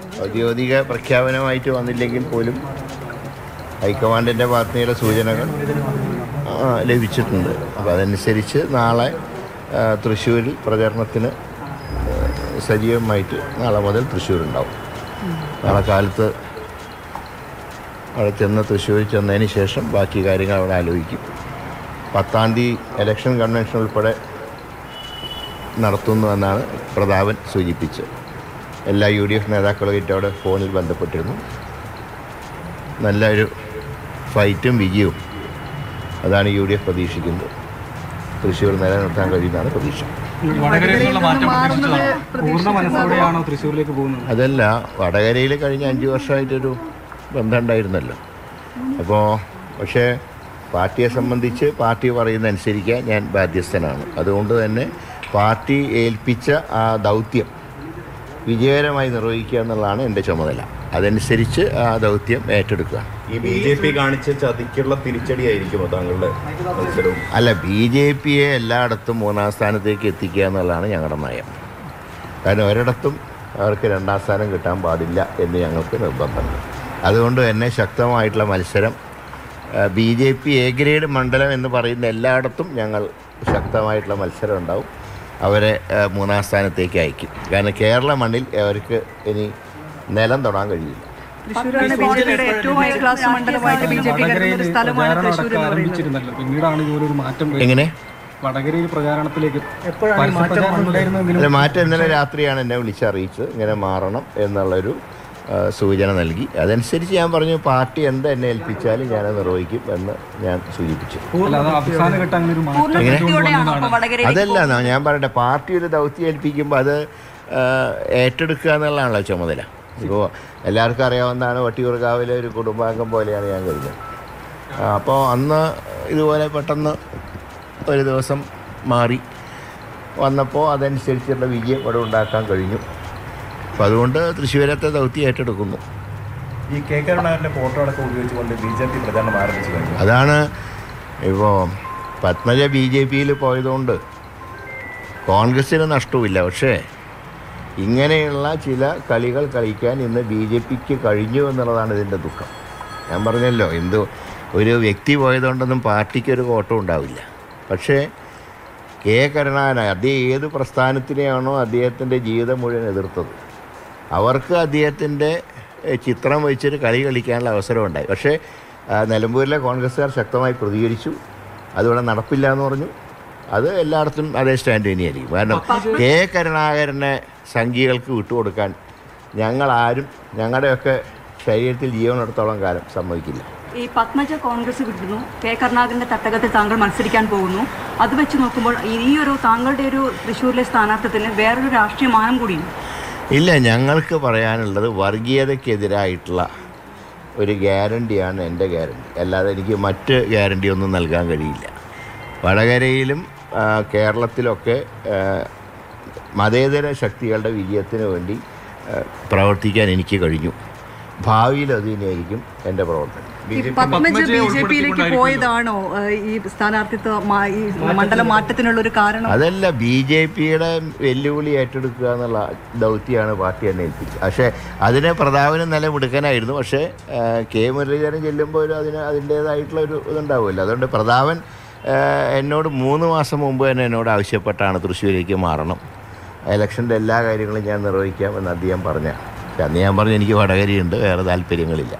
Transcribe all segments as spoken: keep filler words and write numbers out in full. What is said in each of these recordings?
ഔദ്യോഗിക പ്രഖ്യാപനമായിട്ട് വന്നില്ലെങ്കിൽ പോലും ഹൈക്കമാൻഡിൻ്റെ ഭാഗത്തുനിന്നുള്ള സൂചനകൾ ലഭിച്ചിട്ടുണ്ട്. അപ്പോൾ അതനുസരിച്ച് നാളെ തൃശ്ശൂരിൽ പ്രചരണത്തിന് സജീവമായിട്ട് നാളെ മുതൽ തൃശ്ശൂരുണ്ടാവും. നാളെ കാലത്ത് അവിടെ ചെന്ന് തൃശ്ശൂരിൽ ചെന്നതിന് ശേഷം ബാക്കി കാര്യങ്ങൾ അവിടെ ആലോചിക്കും. പത്താം തീയതി ഇലക്ഷൻ കൺവെൻഷൻ ഉൾപ്പെടെ നടത്തുന്നുവെന്നാണ് പ്രതാപൻ സൂചിപ്പിച്ചത്. എല്ലാ യു ഡി എഫ് നേതാക്കളുമായിട്ട് അവിടെ ഫോണിൽ ബന്ധപ്പെട്ടിരുന്നു. നല്ലൊരു ഫൈറ്റും വിജയവും അതാണ് യു ഡി എഫ് പ്രതീക്ഷിക്കുന്നത്. തൃശ്ശൂർ നിലനിർത്താൻ കഴിയുന്നതാണ് പ്രതീക്ഷ. അതല്ല, വടകരയിൽ കഴിഞ്ഞ അഞ്ച് വർഷമായിട്ടൊരു ബന്ധം ഉണ്ടായിരുന്നല്ലോ. അപ്പോൾ പക്ഷേ പാർട്ടിയെ സംബന്ധിച്ച് പാർട്ടി പറയുന്ന അനുസരിക്കാൻ ഞാൻ ബാധ്യസ്ഥനാണ്. അതുകൊണ്ട് തന്നെ പാർട്ടി ഏൽപ്പിച്ച ആ ദൗത്യം വിജയകരമായി നിർവഹിക്കുക എന്നുള്ളതാണ് എൻ്റെ ചുമതല. അതനുസരിച്ച് ആ ദൗത്യം ഏറ്റെടുക്കുക. ഈ ബി ജെ പി കാണിച്ച ചതിക്കുള്ള തിരിച്ചടിയായിരിക്കുമോ താങ്കളുടെ മത്സരവും? അല്ല, ബി ജെ പിയെ എല്ലായിടത്തും മൂന്നാം സ്ഥാനത്തേക്ക് എത്തിക്കുക എന്നുള്ളതാണ് ഞങ്ങളുടെ നയം. കാരണം ഒരിടത്തും അവർക്ക് രണ്ടാം സ്ഥാനം കിട്ടാൻ പാടില്ല എന്ന് ഞങ്ങൾക്ക് നിർബന്ധമുണ്ട്. അതുകൊണ്ട് തന്നെ ശക്തമായിട്ടുള്ള മത്സരം B J P A grade മണ്ഡലം എന്ന് പറയുന്ന എല്ലായിടത്തും ഞങ്ങൾ ശക്തമായിട്ടുള്ള മത്സരം ഉണ്ടാവും. അവരെ മൂന്നാം സ്ഥാനത്തേക്ക് അയക്കും. കാരണം കേരള മണ്ണിൽ അവർക്ക് ഇനി നിലം തൊടാൻ കഴിയില്ല. എങ്ങനെ മാറ്റം ഇന്നലെ രാത്രിയാണ് എന്നെ വിളിച്ചറിയിച്ചത്. ഇങ്ങനെ മാറണം എന്നുള്ളൊരു സൂചന നൽകി. അതനുസരിച്ച് ഞാൻ പറഞ്ഞു, പാർട്ടി എന്ത് എന്നെ ഏൽപ്പിച്ചാലും ഞാനത് നിർവഹിക്കും എന്ന് ഞാൻ സൂചിപ്പിച്ചു. അതല്ല, ഞാൻ പറയട്ടെ, പാർട്ടി ഒരു ദൗത്യം ഏൽപ്പിക്കുമ്പോൾ അത് ഏറ്റെടുക്കുക എന്നുള്ളതാണല്ലോ ചുമതല. ഇപ്പോൾ എല്ലാവർക്കും അറിയാവുന്നതാണ്, വട്ടിയൂർക്കാവിലെ ഒരു കുടുംബാംഗം പോലെയാണ് ഞാൻ കഴിഞ്ഞത്. അപ്പോൾ അന്ന് ഇതുപോലെ പെട്ടെന്ന് ഒരു ദിവസം മാറി വന്നപ്പോൾ അതനുസരിച്ചുള്ള വിജയം ഇവിടെ ഉണ്ടാക്കാൻ കഴിഞ്ഞു. അപ്പോൾ അതുകൊണ്ട് തൃശ്ശൂരത്തെ ദൗത്യം ഏറ്റെടുക്കുന്നു. ഈ കെ കരുണാകരൻ്റെ ഫോട്ടോ അടക്കം ഉപയോഗിച്ചുകൊണ്ട് ബി ജെ പി പ്രചാരണം ആരംഭിച്ചു കഴിഞ്ഞു. അതാണ് ഇപ്പോൾ പത്മജ ബി ജെ പിയിൽ പോയതുകൊണ്ട് കോൺഗ്രസ്സിന് നഷ്ടവുമില്ല. പക്ഷേ ഇങ്ങനെയുള്ള ചില കളികൾ കളിക്കാൻ ഇന്ന് ബി ജെ പിക്ക് കഴിഞ്ഞു എന്നുള്ളതാണ് ഇതിൻ്റെ ദുഃഖം. ഞാൻ പറഞ്ഞല്ലോ, എന്തോ ഒരു വ്യക്തി പോയതുകൊണ്ടൊന്നും പാർട്ടിക്കൊരു കോട്ടം ഉണ്ടാവില്ല. പക്ഷേ കെ കരുണാകരൻ അദ്ദേഹം ഏത് പ്രസ്ഥാനത്തിനെയാണോ അദ്ദേഹത്തിൻ്റെ ജീവിതം മുഴുവൻ എതിർത്തത്, അവർക്ക് അദ്ദേഹത്തിൻ്റെ ചിത്രം വെച്ചൊരു കളി കളിക്കാനുള്ള അവസരം ഉണ്ടായി. പക്ഷേ നിലമ്പൂരിലെ കോൺഗ്രസ്സുകാർ ശക്തമായി പ്രതികരിച്ചു. അതിവിടെ നടപ്പില്ല എന്ന് പറഞ്ഞു. അത് എല്ലായിടത്തും അതേ സ്റ്റാൻഡ് തന്നെയായിരിക്കും. കാരണം കെ കരുണാകരനെ സംഘികൾക്ക് വിട്ടുകൊടുക്കാൻ ഞങ്ങളാരും ഞങ്ങളുടെയൊക്കെ ശരീരത്തിൽ ജീവനെടുത്തോളം കാലം സമ്മതിക്കില്ല. ഈ പത്മജ കോൺഗ്രസ് വിടുന്നു, കെ കരുണാകരൻ്റെ തട്ടകത്തിൽ താങ്കൾ മത്സരിക്കാൻ പോകുന്നു. അത് വെച്ച് നോക്കുമ്പോൾ ഈ ഒരു താങ്കളുടെ ഒരു തൃശ്ശൂരിലെ സ്ഥാനാർത്ഥിത്വത്തിന് വേറൊരു രാഷ്ട്രീയ മാനം കൂടിയുണ്ട്. ഇല്ല, ഞങ്ങൾക്ക് പറയാനുള്ളത് വർഗീയതയ്ക്കെതിരായിട്ടുള്ള ഒരു ഗ്യാരണ്ടിയാണ് എൻ്റെ ഗ്യാരണ്ടി. അല്ലാതെ എനിക്ക് മറ്റ് ഗ്യാരണ്ടി ഒന്നും നൽകാൻ കഴിയില്ല. വടകരയിലും കേരളത്തിലൊക്കെ മതേതര ശക്തികളുടെ വിജയത്തിന് വേണ്ടി പ്രവർത്തിക്കാൻ എനിക്ക് കഴിഞ്ഞു. ഭാവിയിൽ അത് തന്നെയായിരിക്കും എൻ്റെ പ്രവർത്തനം. പത്മജ ബി ജെ പിയിലേക്ക് പോയതാണോ ഈ സ്ഥാനാർത്ഥിത്വ ഈ മണ്ഡല മാറ്റത്തിനുള്ള ഒരു കാരണം? അതല്ല, ബി ജെ പിയുടെ വെല്ലുവിളി ഏറ്റെടുക്കുക എന്നുള്ള ദൗത്യമാണ് പാർട്ടി എന്നെ ഏൽപ്പിച്ചത്. പക്ഷേ അതിന് പ്രതാപന് നില മിടുക്കനായിരുന്നു. പക്ഷേ കെ മുരളീധരൻ ചെല്ലുമ്പോൾ ഒരു അതിന് അതിൻ്റേതായിട്ടുള്ള ഒരു ഇതുണ്ടാവുമല്ലോ. അതുകൊണ്ട് പ്രതാപൻ എന്നോട് മൂന്ന് മാസം മുമ്പ് തന്നെ എന്നോട് ആവശ്യപ്പെട്ടാണ് തൃശ്ശൂരേക്ക് മാറണം, ഇലക്ഷൻ്റെ എല്ലാ കാര്യങ്ങളും ഞാൻ നിർവഹിക്കാം എന്ന് അദ്ദേഹം പറഞ്ഞ. അന്ന് ഞാൻ പറഞ്ഞു, എനിക്ക് വടകരയുണ്ട്, വേറെ താല്പര്യങ്ങളില്ല.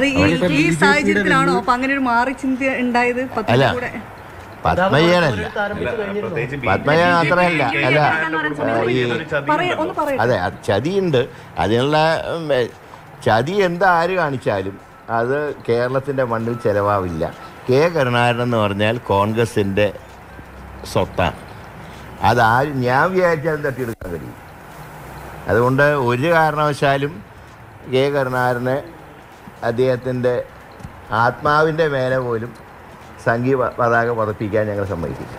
അല്ല, പത്മജനല്ല, പത്മജ മാത്രമല്ല. അല്ല, ഈ അതെ, ചതിയുണ്ട്. അതിനുള്ള ചതി എന്താ ആര് കാണിച്ചാലും അത് കേരളത്തിൻ്റെ മണ്ണിൽ ചിലവാവില്ല. കെ കരുണാകരൻ എന്ന് പറഞ്ഞാൽ കോൺഗ്രസിൻ്റെ സ്വത്താണ്. അതാരും ഞാൻ വിചാരിച്ചാൽ തട്ടിയെടുക്കാൻ കഴിയും. അതുകൊണ്ട് ഒരു കാരണവശാലും കെ കരുണാകരനെ അദ്ദേഹത്തിൻ്റെ ആത്മാവിൻ്റെ മേലെ പോലും സംഘീയ പതാക പതപ്പിക്കാൻ ഞങ്ങൾ സമ്മതിക്കില്ല.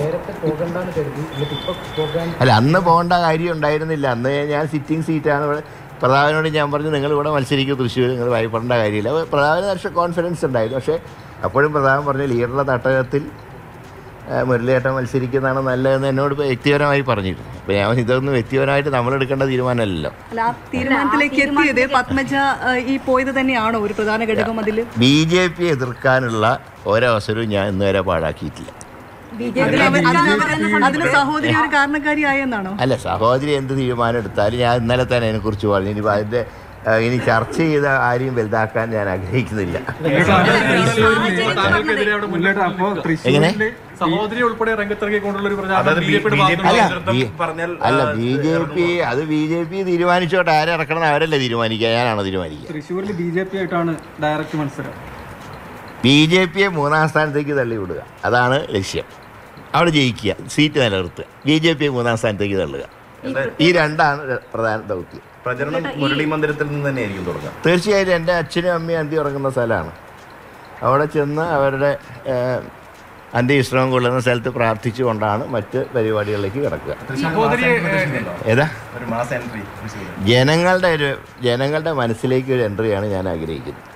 അല്ല, അന്ന് പോകേണ്ട കാര്യം ഉണ്ടായിരുന്നില്ല. അന്ന് ഞാൻ സിറ്റിംഗ് സീറ്റാണ്. ഇവിടെ പ്രതാപനോട് ഞാൻ പറഞ്ഞു, നിങ്ങൾ ഇവിടെ മത്സരിക്കും തൃശ്ശൂർ, നിങ്ങൾ ഭയപ്പെടേണ്ട കാര്യമില്ല. പ്രതാപന് പക്ഷേ കോൺഫിഡൻസ് ഉണ്ടായിരുന്നു. പക്ഷേ അപ്പോഴും പ്രതാപൻ പറഞ്ഞു, ലീഡറുടെ തട്ടകത്തിൽ മുരളിയേട്ടൻ മത്സരിക്കുന്നതാണ് നല്ലതെന്ന് എന്നോട് ഇപ്പോൾ വ്യക്തിപരമായി പറഞ്ഞിരുന്നു. അപ്പോൾ ഞാൻ ഇതൊന്നും വ്യക്തിപരമായിട്ട് നമ്മളെടുക്കേണ്ട തീരുമാനമല്ലല്ലോ. അല്ല, ആ തീരുമാനത്തിലേക്ക് എത്തിയത് പത്മജ ഈ പോയത് തന്നെയാണോ ഒരു പ്രധാന ഘടകം? അതിൽ ബി ജെ പി എതിർക്കാനുള്ള ഒരവസരവും ഞാൻ ഇന്നുവരെ പാഴാക്കിയിട്ടില്ല. അതിന് സഹോദരി ഒരു കാരണക്കാരിയായെന്നാണോ? അല്ല, സഹോദരി എന്ത് തീരുമാനം എടുത്താലും ഞാൻ ഇന്നലെ തന്നെ അതിനെക്കുറിച്ച് പറഞ്ഞു. ഇനി അതിൻ്റെ ഇനി ചർച്ച ചെയ്ത ആരെയും വലുതാക്കാൻ ഞാൻ ആഗ്രഹിക്കുന്നില്ല. എങ്ങനെ സഹോദരി ഉൾപ്പെടെ രംഗത്തിറങ്ങിക്കൊണ്ടുള്ള ഒരു അല്ല, ബി ജെ പി അത് ബി ജെ പി തീരുമാനിച്ചോട്ടെ. ആരിറക്കണം അവരല്ലേ തീരുമാനിക്കുക, ഞാനാണോ തീരുമാനിക്കുക? തൃശ്ശൂരിൽ ബി ജെ പി ആയിട്ടാണ് ഡയറക്റ്റ് മത്സരം. ബി ജെ പിയെ മൂന്നാം സ്ഥാനത്തേക്ക് തള്ളിവിടുക, അതാണ് ലക്ഷ്യം. അവിടെ ജയിക്കുക, സീറ്റ് നിലനിർത്തുക, ബി ജെ പിയെ മൂന്നാം സ്ഥാനത്തേക്ക് തള്ളുക. ഈ രണ്ടാണ് പ്രധാന ദൗത്യം. പ്രചരണം മുരളി മന്ദിരത്തിൽ നിന്ന് തന്നെയായിരിക്കും തുടങ്ങുക. തീർച്ചയായിട്ടും എൻ്റെ അച്ഛനും അമ്മയും അന്തി ഉറങ്ങുന്ന സ്ഥലമാണ്. അവിടെ ചെന്ന് അവരുടെ അന്ത്യവിശ്രമം കൊള്ളുന്ന സ്ഥലത്ത് പ്രാർത്ഥിച്ചുകൊണ്ടാണ് മറ്റ് പരിപാടികളിലേക്ക് കിടക്കുക. ഏതാ ഒരു മാസ് എൻട്രി ജനങ്ങളുടെ ഒരു ജനങ്ങളുടെ മനസ്സിലേക്ക് ഒരു എൻട്രിയാണ് ഞാൻ ആഗ്രഹിക്കുന്നത്.